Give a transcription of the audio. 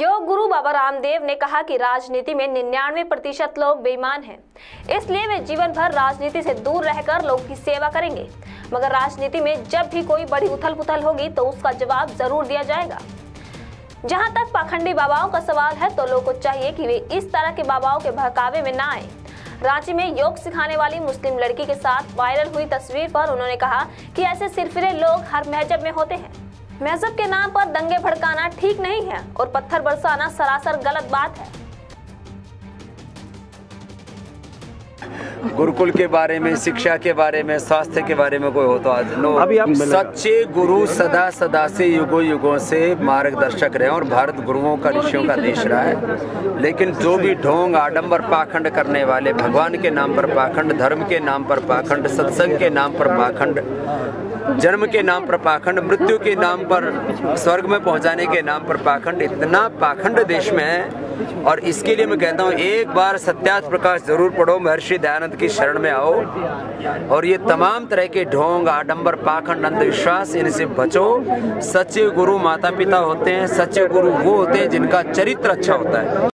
योग गुरु बाबा रामदेव ने कहा कि राजनीति में 99% लोग बेईमान हैं, इसलिए वे जीवन भर राजनीति से दूर रहकर लोगों की सेवा करेंगे। मगर राजनीति में जब भी कोई बड़ी उथल पुथल होगी तो उसका जवाब जरूर दिया जाएगा। जहां तक पाखंडी बाबाओं का सवाल है तो लोगों को चाहिए कि वे इस तरह के बाबाओं के बहकावे में ना आए। रांची में योग सिखाने वाली मुस्लिम लड़की के साथ वायरल हुई तस्वीर पर उन्होंने कहा कि ऐसे सिरफिरे लोग हर महजब में होते हैं। मजहब के नाम पर दंगे भड़काना ठीक नहीं है और पत्थर बरसाना सरासर गलत बात है। गुरुकुल के बारे में, शिक्षा के बारे में, स्वास्थ्य के बारे में कोई हो तो आज नो। सच्चे गुरु सदा सदा से युगों युगों से मार्गदर्शक रहे और भारत गुरुओं का, ऋषियों का देश रहा है। लेकिन जो भी ढोंग आडंबर पाखंड करने वाले, भगवान के नाम पर पाखंड, धर्म के नाम पर पाखंड, सत्संग के नाम पर पाखंड, जन्म के नाम पर पाखंड, मृत्यु के नाम पर, स्वर्ग में पहुंचाने के नाम पर पाखंड, इतना पाखंड देश में है। और इसके लिए मैं कहता हूँ एक बार सत्यार्थ प्रकाश जरूर पढ़ो, महर्षि दयानंद की शरण में आओ और ये तमाम तरह के ढोंग आडंबर पाखंड अंधविश्वास इनसे बचो। सच्चे गुरु माता पिता होते हैं, सच्चे गुरु वो होते हैं जिनका चरित्र अच्छा होता है।